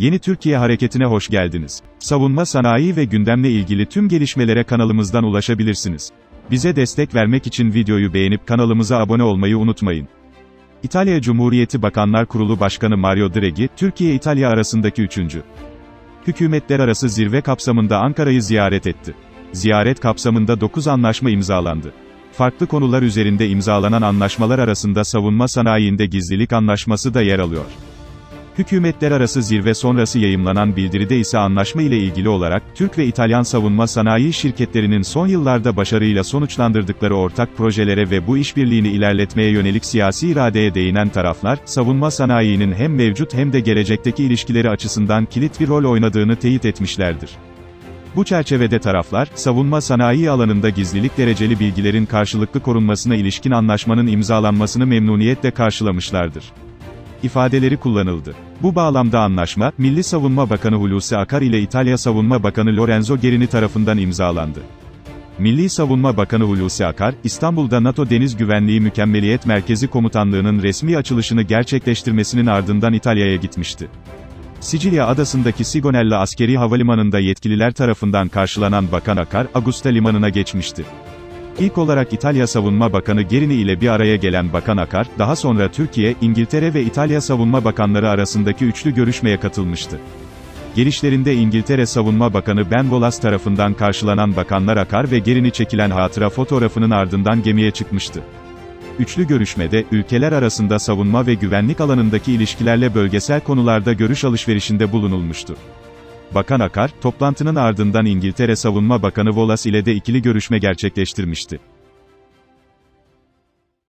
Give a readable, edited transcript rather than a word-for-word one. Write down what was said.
Yeni Türkiye Hareketi'ne hoş geldiniz. Savunma sanayi ve gündemle ilgili tüm gelişmelere kanalımızdan ulaşabilirsiniz. Bize destek vermek için videoyu beğenip kanalımıza abone olmayı unutmayın. İtalya Cumhuriyeti Bakanlar Kurulu Başkanı Mario Draghi, Türkiye-İtalya arasındaki 3. Hükümetler arası zirve kapsamında Ankara'yı ziyaret etti. Ziyaret kapsamında 9 anlaşma imzalandı. Farklı konular üzerinde imzalanan anlaşmalar arasında savunma sanayinde gizlilik anlaşması da yer alıyor. Hükümetler arası zirve sonrası yayımlanan bildiride ise anlaşma ile ilgili olarak, Türk ve İtalyan savunma sanayi şirketlerinin son yıllarda başarıyla sonuçlandırdıkları ortak projelere ve bu işbirliğini ilerletmeye yönelik siyasi iradeye değinen taraflar, savunma sanayinin hem mevcut hem de gelecekteki ilişkileri açısından kilit bir rol oynadığını teyit etmişlerdir. Bu çerçevede taraflar, savunma sanayi alanında gizlilik dereceli bilgilerin karşılıklı korunmasına ilişkin anlaşmanın imzalanmasını memnuniyetle karşılamışlardır ifadeleri kullanıldı. Bu bağlamda anlaşma, Milli Savunma Bakanı Hulusi Akar ile İtalya Savunma Bakanı Lorenzo Gerini tarafından imzalandı. Milli Savunma Bakanı Hulusi Akar, İstanbul'da NATO Deniz Güvenliği Mükemmeliyet Merkezi Komutanlığı'nın resmi açılışını gerçekleştirmesinin ardından İtalya'ya gitmişti. Sicilya adasındaki Sigonella Askeri Havalimanı'nda yetkililer tarafından karşılanan Bakan Akar, Augusta Limanı'na geçmişti. İlk olarak İtalya Savunma Bakanı Gerini ile bir araya gelen Bakan Akar, daha sonra Türkiye, İngiltere ve İtalya Savunma Bakanları arasındaki üçlü görüşmeye katılmıştı. Gelişlerinde İngiltere Savunma Bakanı Ben Wallace tarafından karşılanan Bakanlar Akar ve Gerini çekilen hatıra fotoğrafının ardından gemiye çıkmıştı. Üçlü görüşmede, ülkeler arasında savunma ve güvenlik alanındaki ilişkilerle bölgesel konularda görüş alışverişinde bulunulmuştu. Bakan Akar, toplantının ardından İngiltere Savunma Bakanı Wallace ile de ikili görüşme gerçekleştirmişti.